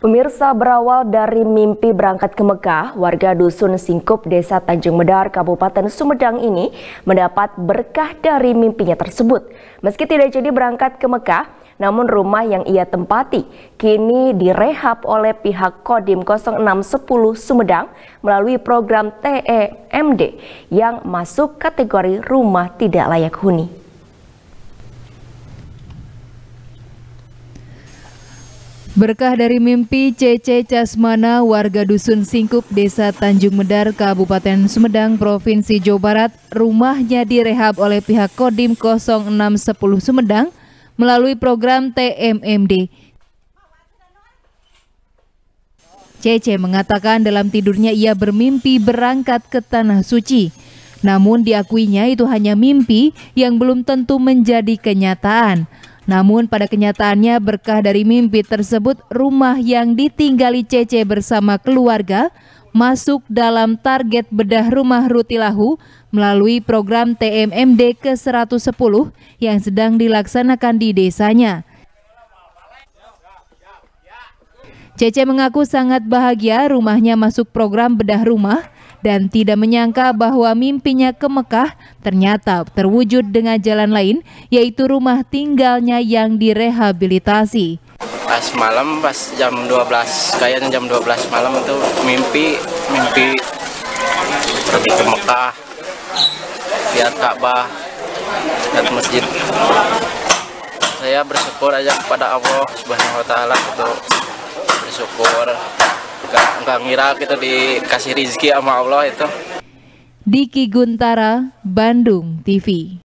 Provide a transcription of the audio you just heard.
Pemirsa, berawal dari mimpi berangkat ke Mekah, warga Dusun Singkup, Desa Tanjung Medar, Kabupaten Sumedang ini mendapat berkah dari mimpinya tersebut. Meski tidak jadi berangkat ke Mekah, namun rumah yang ia tempati kini direhab oleh pihak Kodim 0610 Sumedang melalui program TEMD yang masuk kategori rumah tidak layak huni. Berkah dari mimpi Cece Casmana, warga Dusun Singkup, Desa Tanjung Medar, Kabupaten Sumedang, Provinsi Jawa Barat, rumahnya direhab oleh pihak Kodim 0610 Sumedang melalui program TEMD. Cece mengatakan dalam tidurnya ia bermimpi berangkat ke Tanah Suci. Namun diakuinya itu hanya mimpi yang belum tentu menjadi kenyataan. Namun pada kenyataannya berkah dari mimpi tersebut, rumah yang ditinggali Cece bersama keluarga masuk dalam target bedah rumah Rutilahu melalui program TEMD ke-110 yang sedang dilaksanakan di desanya. Cece mengaku sangat bahagia rumahnya masuk program bedah rumah dan tidak menyangka bahwa mimpinya ke Mekah ternyata terwujud dengan jalan lain, yaitu rumah tinggalnya yang direhabilitasi. Pas malam, pas jam 12, kayaknya jam 12 malam itu mimpi pergi ke Mekah, lihat Ka'bah, lihat masjid. Saya bersyukur aja kepada Allah Subhanahu wa Ta'ala, itu bersyukur. Nggak ngira gitu dikasih rezeki sama Allah itu. Diki Guntara, Bandung TV.